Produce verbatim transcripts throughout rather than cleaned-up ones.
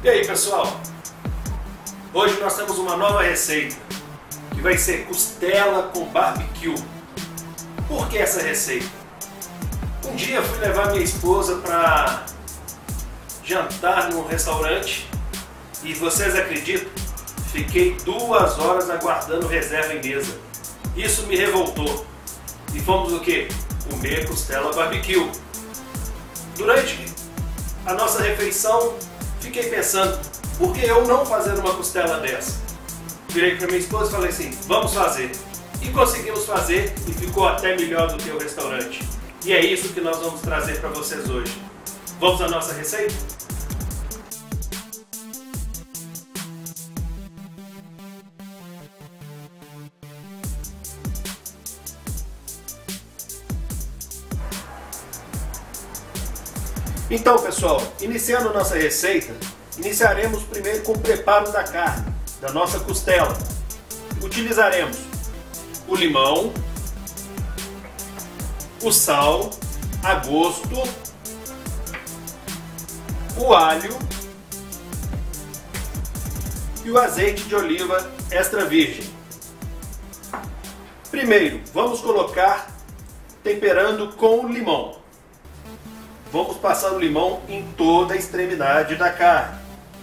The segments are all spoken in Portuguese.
E aí, pessoal? Hoje nós temos uma nova receita que vai ser costela com barbecue. Por que essa receita? Um dia eu fui levar minha esposa para jantar num restaurante e vocês acreditam? Fiquei duas horas aguardando reserva em mesa. Isso me revoltou. E fomos o quê? Comer costela barbecue. Durante a nossa refeição, fiquei pensando, por que eu não fazer uma costela dessa? Virei para minha esposa e falei assim, vamos fazer. E conseguimos fazer e ficou até melhor do que o restaurante. E é isso que nós vamos trazer para vocês hoje. Vamos à nossa receita? Então, pessoal, iniciando a nossa receita, iniciaremos primeiro com o preparo da carne, da nossa costela. Utilizaremos o limão, o sal a gosto, o alho e o azeite de oliva extra virgem. Primeiro, vamos colocar temperando com limão. Vamos passar o limão em toda a extremidade da carne.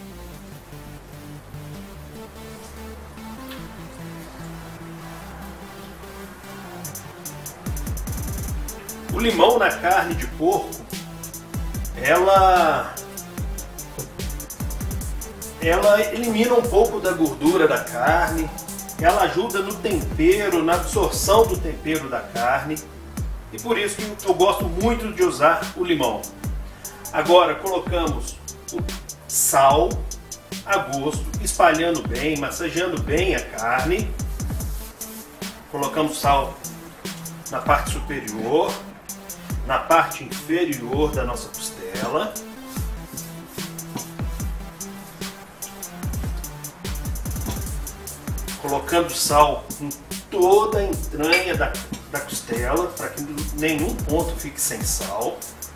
O limão na carne de porco, ela, ela elimina um pouco da gordura da carne, ela ajuda no tempero, na absorção do tempero da carne. E por isso que eu gosto muito de usar o limão. Agora colocamos o sal a gosto, espalhando bem, massageando bem a carne. Colocamos sal na parte superior, na parte inferior da nossa costela. Colocando sal em toda a entranha da, da costela, para que nenhum ponto fique sem sal.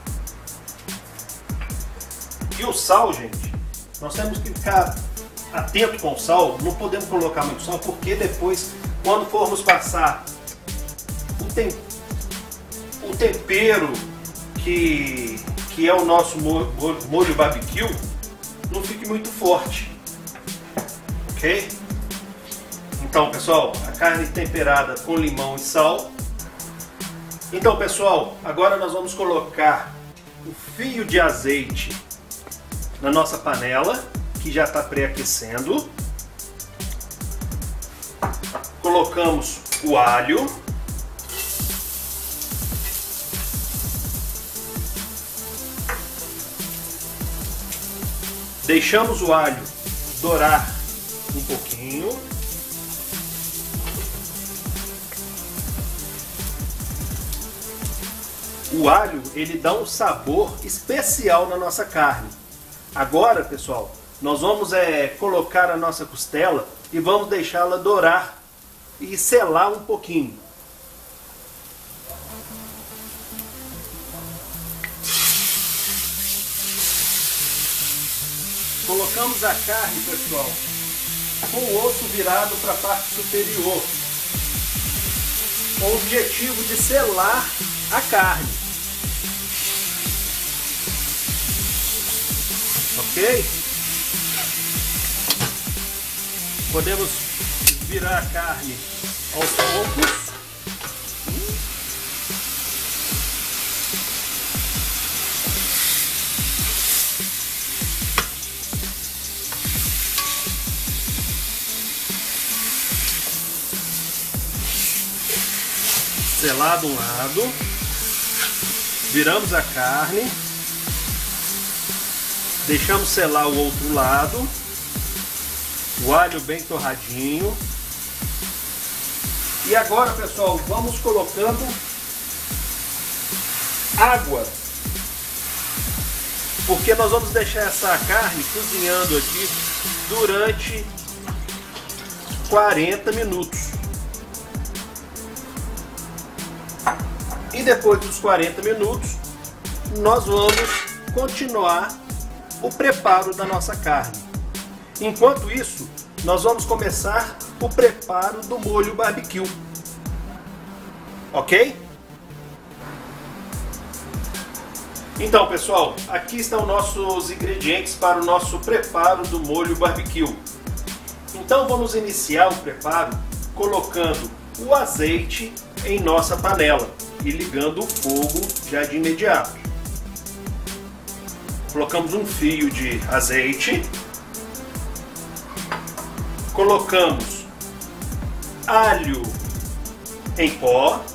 E o sal, gente, nós temos que ficar atento com o sal, não podemos colocar muito sal, porque depois, quando formos passar o, tem, o tempero que, que é o nosso molho, molho barbecue, não fique muito forte, ok? Então, pessoal, a carne temperada com limão e sal. Então, pessoal, agora nós vamos colocar o fio de azeite na nossa panela, que já está pré-aquecendo. Colocamos o alho. Deixamos o alho dourar um pouquinho. O alho, ele dá um sabor especial na nossa carne. Agora, pessoal, nós vamos é, colocar a nossa costela e vamos deixá-la dourar e selar um pouquinho. Colocamos a carne, pessoal, com o osso virado para a parte superior, com o objetivo de selar a carne. Ok? Podemos virar a carne aos poucos. Selado um lado. Viramos a carne. Deixamos selar o outro lado. O alho bem torradinho. E agora, pessoal, vamos colocando água. Porque nós vamos deixar essa carne cozinhando aqui durante quarenta minutos. E depois dos quarenta minutos, nós vamos continuar o preparo da nossa carne. Enquanto isso, nós vamos começar o preparo do molho barbecue. Ok? Então, pessoal, aqui estão nossos ingredientes para o nosso preparo do molho barbecue. Então vamos iniciar o preparo colocando o azeite em nossa panela e ligando o fogo já de imediato. Colocamos um fio de azeite, colocamos alho em pó,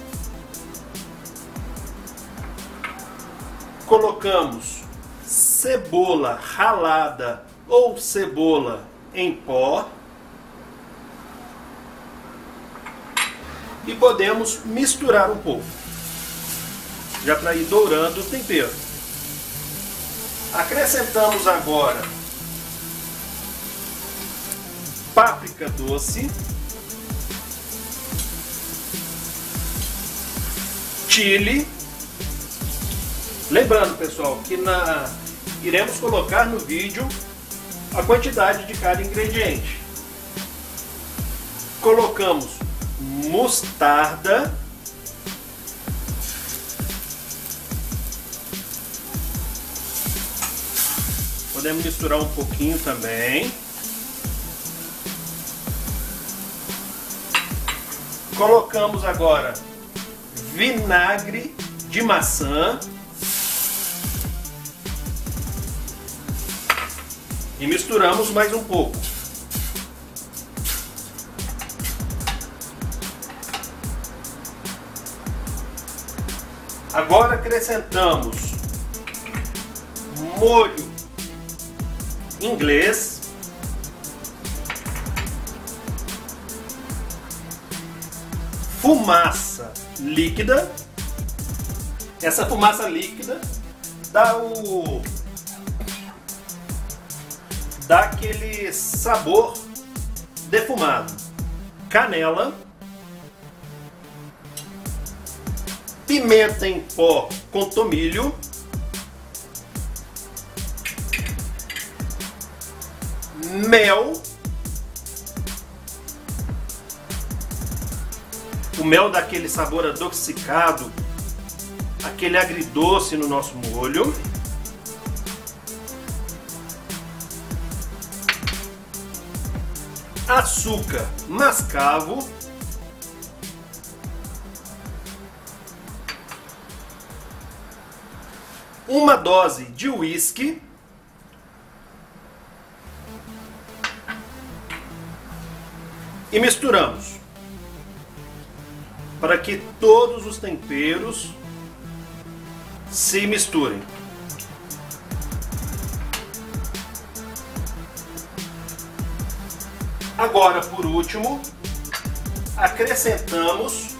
colocamos cebola ralada ou cebola em pó e podemos misturar um pouco, já para ir dourando o tempero. Acrescentamos agora páprica doce, chile. Lembrando, pessoal, que na, iremos colocar no vídeo a quantidade de cada ingrediente. Colocamos mostarda, podemos misturar um pouquinho também. Colocamos agora vinagre de maçã e misturamos mais um pouco. Agora acrescentamos molho inglês, fumaça líquida. Essa fumaça líquida dá o dá aquele sabor defumado. Canela, pimenta em pó com tomilho, mel. O mel dá aquele sabor adocicado, aquele agridoce no nosso molho. Açúcar mascavo, uma dose de uísque, e misturamos para que todos os temperos se misturem. Agora, por último, acrescentamos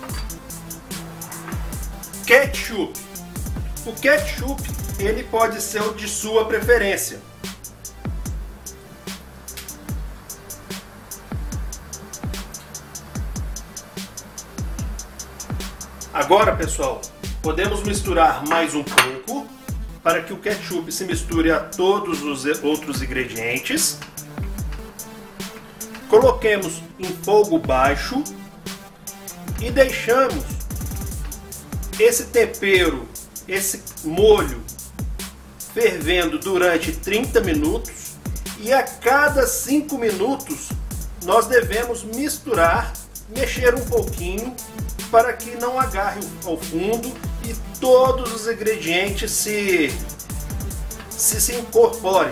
ketchup. O ketchup, ele pode ser o de sua preferência. Agora, pessoal, podemos misturar mais um pouco para que o ketchup se misture a todos os outros ingredientes. Coloquemos em fogo baixo e deixamos esse tempero, esse molho fervendo durante trinta minutos, e a cada cinco minutos nós devemos misturar, mexer um pouquinho para que não agarre ao fundo e todos os ingredientes se, se, se incorporem.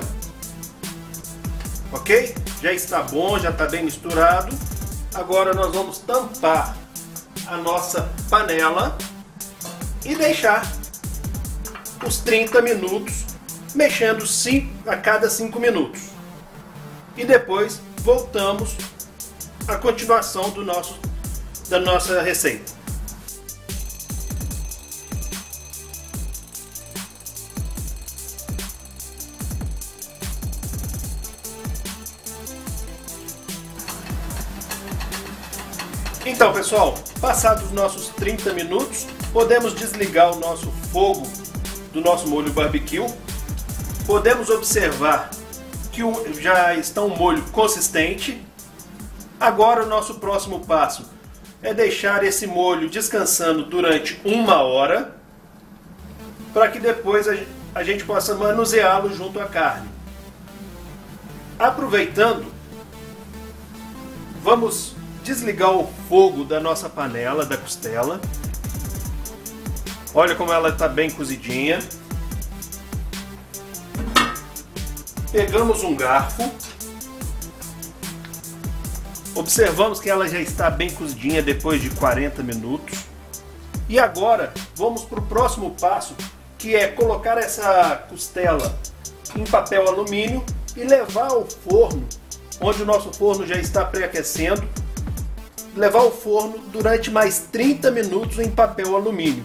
Ok? Já está bom, já está bem misturado. Agora nós vamos tampar a nossa panela e deixar os trinta minutos, mexendo cinco, a cada cinco minutos. E depois voltamos à continuação do nosso, da nossa receita. Então, pessoal, passados os nossos trinta minutos, podemos desligar o nosso fogo do nosso molho barbecue podemos observar que já está um molho consistente. Agora o nosso próximo passo é deixar esse molho descansando durante uma hora, para que depois a gente possa manuseá-lo junto à carne. Aproveitando, vamos desligar o fogo da nossa panela, da costela. Olha como ela está bem cozidinha. Pegamos um garfo. Observamos que ela já está bem cozidinha depois de quarenta minutos. E agora vamos para o próximo passo, que é colocar essa costela em papel alumínio e levar ao forno, onde o nosso forno já está pré-aquecendo. Levar ao forno durante mais trinta minutos em papel alumínio.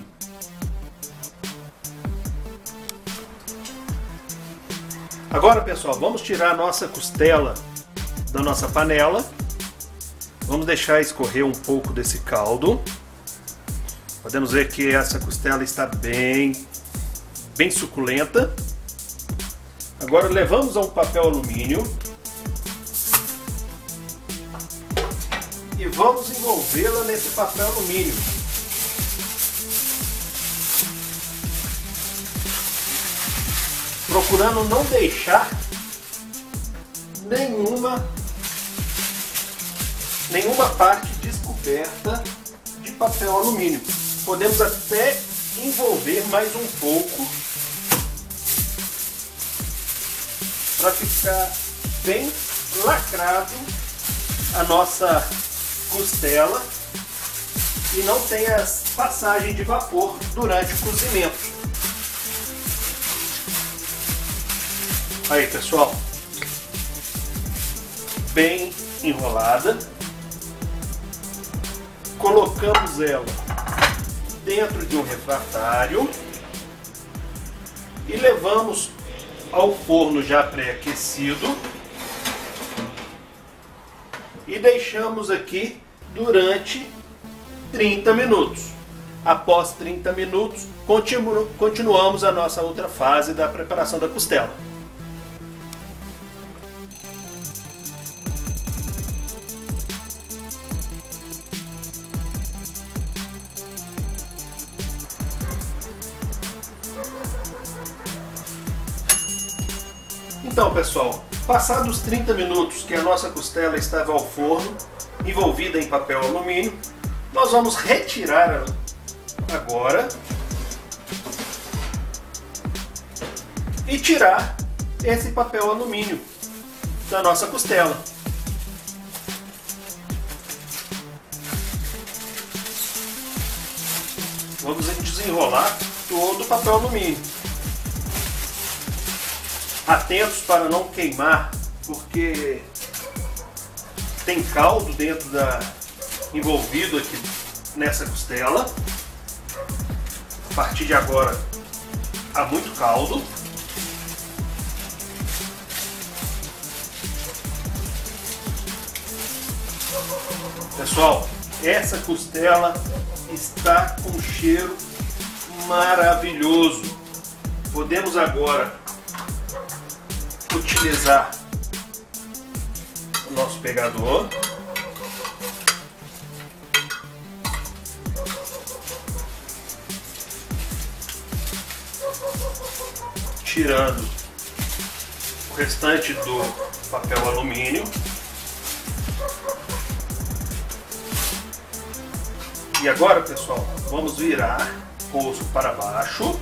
Agora, pessoal, vamos tirar a nossa costela da nossa panela. Vamos deixar escorrer um pouco desse caldo. Podemos ver que essa costela está bem, bem suculenta. Agora levamos a um papel alumínio e vamos envolvê-la nesse papel alumínio. Procurando não deixar nenhuma nenhuma parte descoberta de papel alumínio. Podemos até envolver mais um pouco para ficar bem lacrado a nossa costela e não tenha passagem de vapor durante o cozimento. Aí, pessoal, bem enrolada. Colocamos ela dentro de um refratário e levamos ao forno já pré-aquecido e deixamos aqui durante trinta minutos. Após trinta minutos, continu continuamos a nossa outra fase da preparação da costela. Então, pessoal, passados trinta minutos que a nossa costela estava ao forno, envolvida em papel alumínio, nós vamos retirar agora e tirar esse papel alumínio da nossa costela. Vamos desenrolar todo o papel alumínio. Atentos para não queimar, porque tem caldo dentro da envolvido aqui nessa costela. A partir de agora há muito caldo. Pessoal, essa costela está com um cheiro maravilhoso. Podemos agora utilizar o nosso pegador. Tirando o restante do papel alumínio. E agora, pessoal, vamos virar o osso para baixo.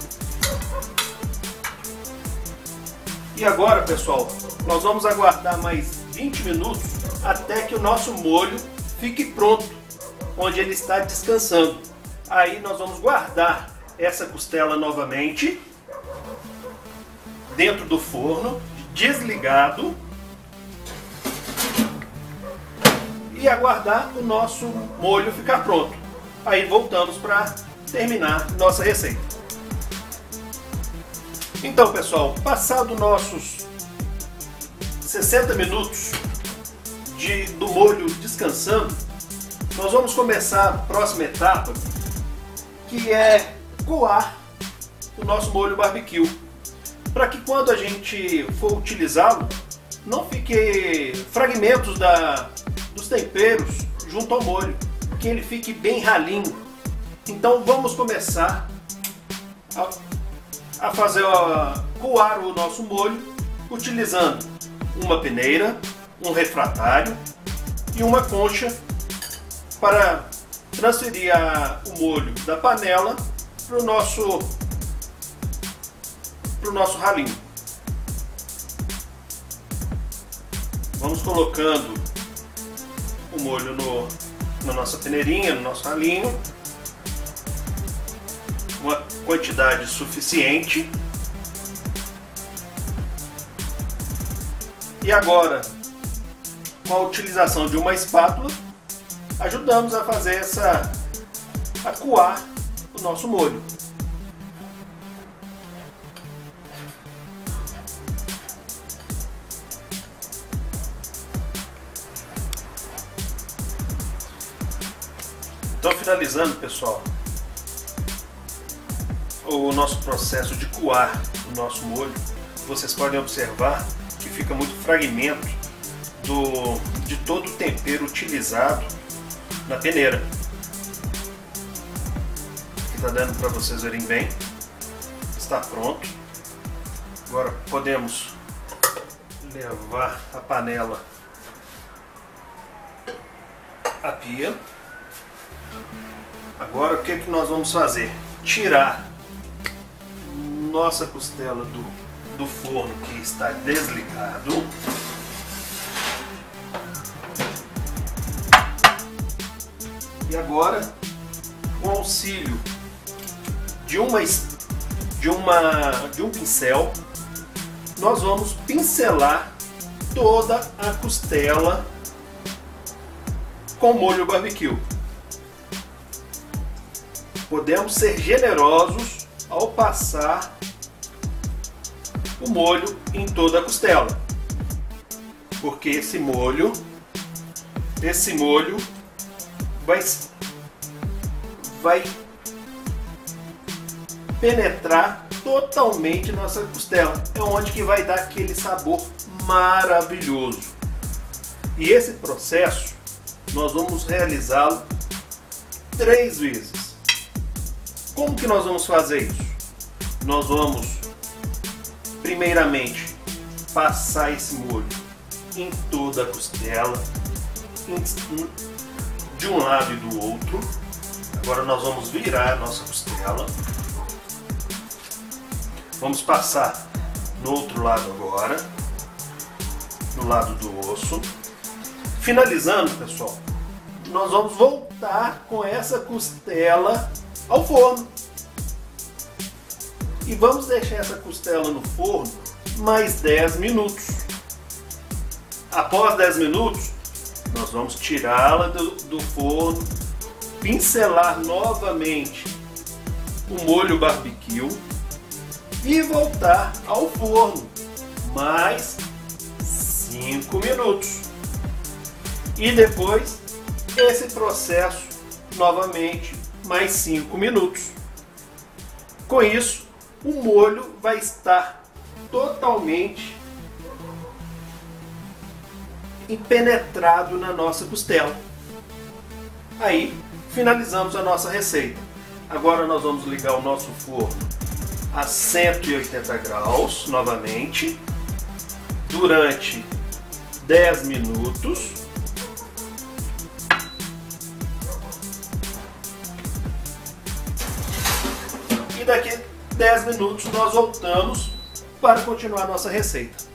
E agora, pessoal, nós vamos aguardar mais vinte minutos até que o nosso molho fique pronto, onde ele está descansando. Aí nós vamos guardar essa costela novamente dentro do forno, desligado, e aguardar o nosso molho ficar pronto. Aí voltamos para terminar nossa receita. Então, pessoal, passado nossos sessenta minutos de, do molho descansando, nós vamos começar a próxima etapa, que é coar o nosso molho barbecue. para que quando a gente for utilizá-lo, não fique fragmentos da, dos temperos junto ao molho, que ele fique bem ralinho. Então vamos começar a, a fazer a, coar o nosso molho utilizando uma peneira, um refratário e uma concha para transferir a, o molho da panela para o nosso, pro nosso ralinho. Vamos colocando o molho no, na nossa peneirinha, no nosso ralinho, uma quantidade suficiente. E agora, com a utilização de uma espátula, ajudamos a fazer essa, a coar o nosso molho. Então, finalizando, pessoal, o nosso processo de coar o nosso molho, vocês podem observar que fica muito fragmento do, de todo o tempero utilizado na peneira. Aqui está dando para vocês verem bem. Está pronto. Agora podemos levar a panela à pia. Agora o que, que nós vamos fazer? Tirar nossa costela do, do forno que está desligado. E agora, com o auxílio de, uma, de, uma, de um pincel, nós vamos pincelar toda a costela com molho barbecue. Podemos ser generosos ao passar o molho em toda a costela, porque esse molho, esse molho vai, vai penetrar totalmente nossa costela. É onde que vai dar aquele sabor maravilhoso. E esse processo nós vamos realizá-lo três vezes. Como que nós vamos fazer isso? Nós vamos primeiramente passar esse molho em toda a costela, de um lado e do outro. Agora nós vamos virar a nossa costela. Vamos passar no outro lado agora, no lado do osso. Finalizando, pessoal, nós vamos voltar com essa costela ao forno. E vamos deixar essa costela no forno mais dez minutos. Após dez minutos, nós vamos tirá-la do, do forno, pincelar novamente o molho barbecue e voltar ao forno mais cinco minutos. E depois esse processo novamente mais cinco minutos. Com isso, o molho vai estar totalmente penetrado na nossa costela. Aí finalizamos a nossa receita. Agora nós vamos ligar o nosso forno a cento e oitenta graus novamente durante dez minutos. E daqui a dez minutos nós voltamos para continuar a nossa receita.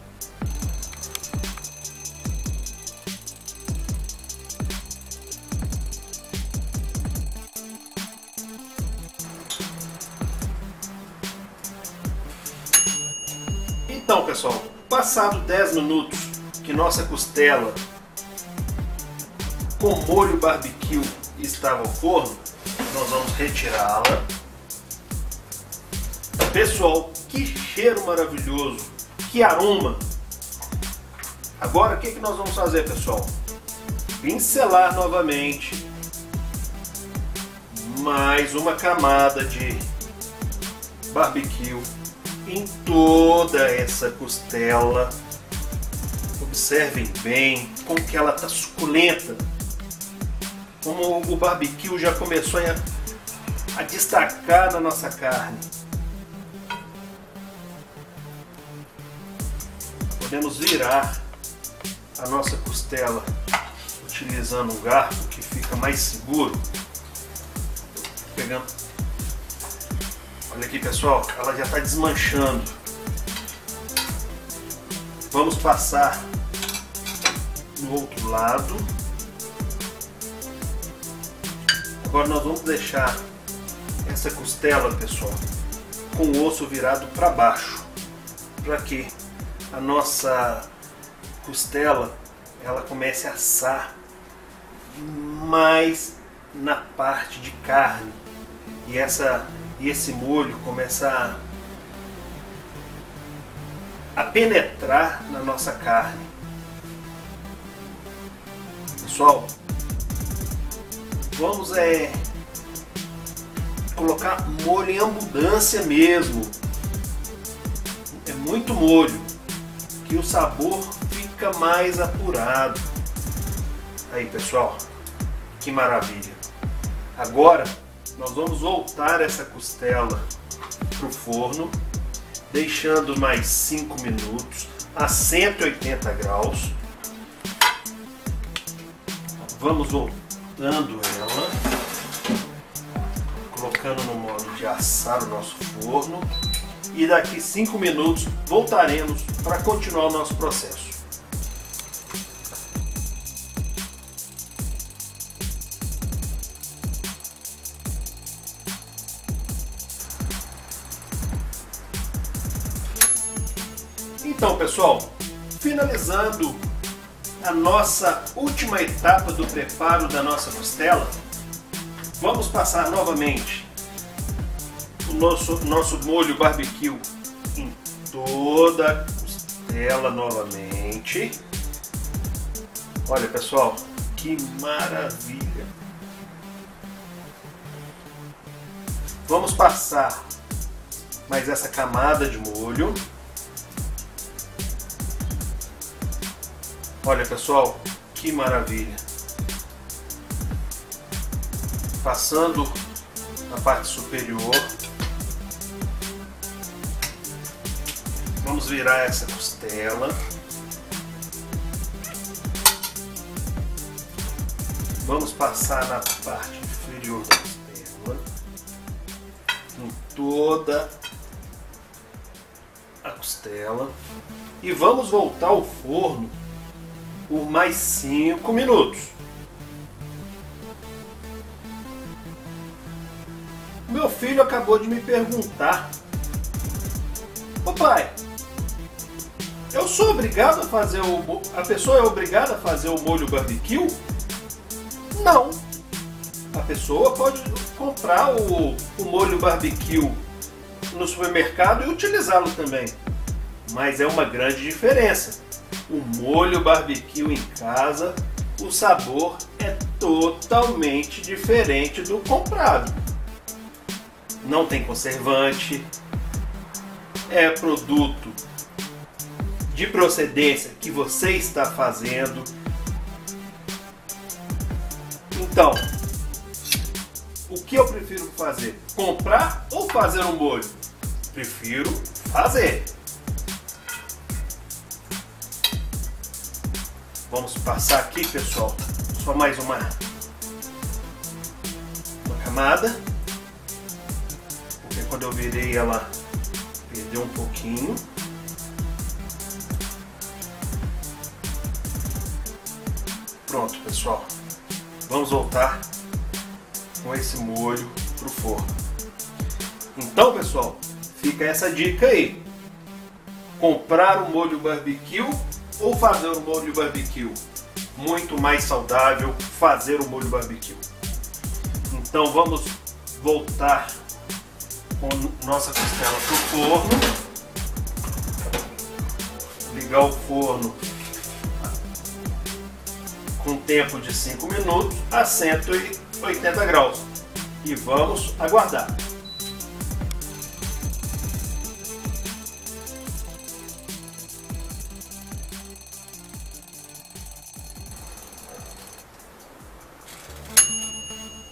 Então, pessoal, passado dez minutos que nossa costela com molho barbecue estava ao forno, nós vamos retirá-la. Pessoal, que cheiro maravilhoso, que aroma! Agora o que, que nós vamos fazer, pessoal? Pincelar novamente mais uma camada de barbecue em toda essa costela. Observem bem como que ela está suculenta, como o barbecue já começou a, a destacar na nossa carne. Podemos virar a nossa costela utilizando um garfo que fica mais seguro. Pegando. Olha aqui, pessoal, ela já está desmanchando. Vamos passar no outro lado. Agora nós vamos deixar essa costela, pessoal, com o osso virado para baixo, para que a nossa costela ela comece a assar mais na parte de carne e essa e esse molho começa a, a penetrar na nossa carne. Pessoal, vamos é, colocar molho em abundância mesmo. É muito molho, que o sabor fica mais apurado. Aí, pessoal, que maravilha. Agora nós vamos voltar essa costela para o forno, deixando mais cinco minutos a cento e oitenta graus. Vamos voltando ela, colocando no modo de assar o nosso forno, e daqui cinco minutos voltaremos para continuar o nosso processo. Então, pessoal, finalizando a nossa última etapa do preparo da nossa costela, vamos passar novamente o nosso, nosso molho barbecue em toda a costela novamente. Olha, pessoal, que maravilha! Vamos passar mais essa camada de molho. Olha, pessoal, que maravilha! Passando na parte superior. Vamos virar essa costela. Vamos passar na parte inferior da costela, em toda a costela, e vamos voltar ao forno por mais cinco minutos. Meu filho acabou de me perguntar: papai, eu sou obrigado a fazer o... a pessoa é obrigada a fazer o molho barbecue? Não. A pessoa pode comprar o, o molho barbecue no supermercado e utilizá-lo também. Mas é uma grande diferença. O molho barbecue em casa, o sabor é totalmente diferente do comprado. Não tem conservante, é produto de procedência que você está fazendo. Então, o que eu prefiro fazer? Comprar ou fazer um molho? Prefiro fazer. Vamos passar aqui, pessoal, só mais uma, uma camada, porque quando eu virei ela perdeu um pouquinho. Pronto, pessoal, vamos voltar com esse molho para o forno. Então, pessoal, fica essa dica aí: comprar o molho barbecue ou fazer o molho barbecue. Muito mais saudável fazer o molho barbecue. Então vamos voltar com nossa costela para o forno. Ligar o forno com tempo de cinco minutos a cento e oitenta graus. E vamos aguardar.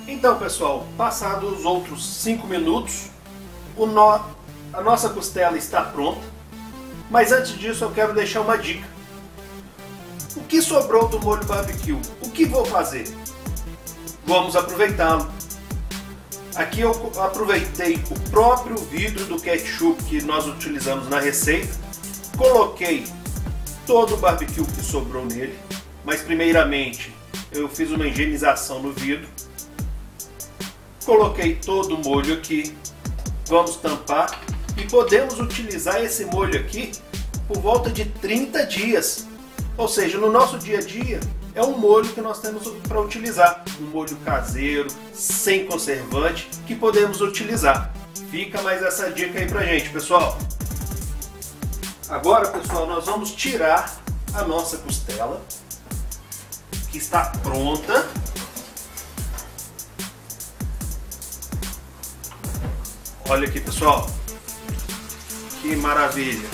Então, pessoal, passados os outros cinco minutos, o nó, a nossa costela está pronta. Mas antes disso eu quero deixar uma dica. O que sobrou do molho barbecue? O que vou fazer? Vamos aproveitá-lo. Aqui eu aproveitei o próprio vidro do ketchup que nós utilizamos na receita. Coloquei todo o barbecue que sobrou nele. Mas primeiramente eu fiz uma higienização no vidro. Coloquei todo o molho aqui. Vamos tampar. E podemos utilizar esse molho aqui por volta de trinta dias. Ou seja, no nosso dia a dia é um molho que nós temos para utilizar. Um molho caseiro, sem conservante, que podemos utilizar. Fica mais essa dica aí pra gente, pessoal. Agora, pessoal, nós vamos tirar a nossa costela, que está pronta. Olha aqui, pessoal. Que maravilha!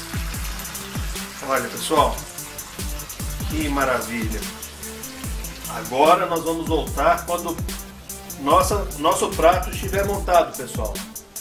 Olha, pessoal, que maravilha! Agora nós vamos voltar quando nossa, nosso prato estiver montado, pessoal.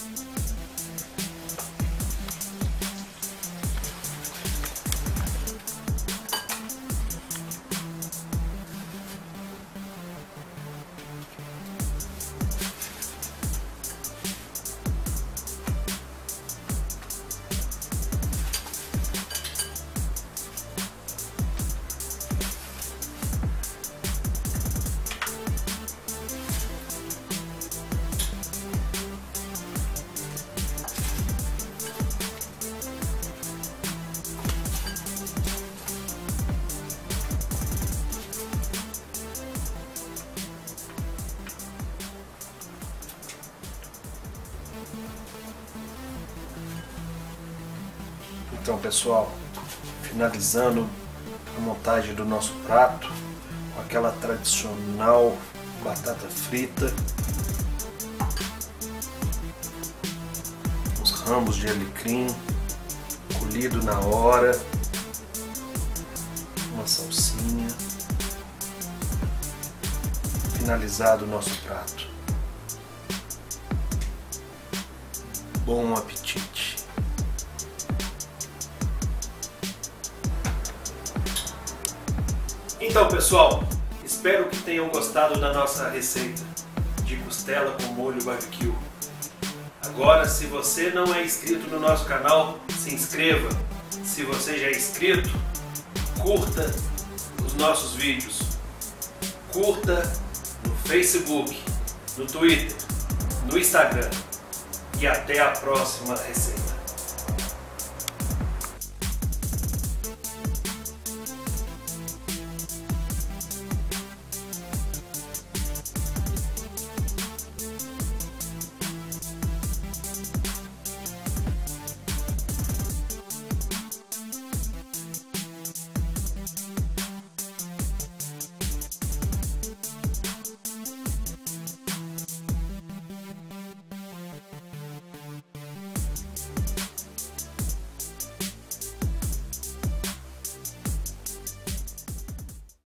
Então, pessoal, finalizando a montagem do nosso prato com aquela tradicional batata frita, os ramos de alecrim colhido na hora, uma salsinha, finalizado o nosso prato. Bom apetite! Então, pessoal, espero que tenham gostado da nossa receita de costela com molho barbecue. Agora, se você não é inscrito no nosso canal, se inscreva. Se você já é inscrito, curta os nossos vídeos. Curta no Facebook, no Twitter, no Instagram. E até a próxima receita.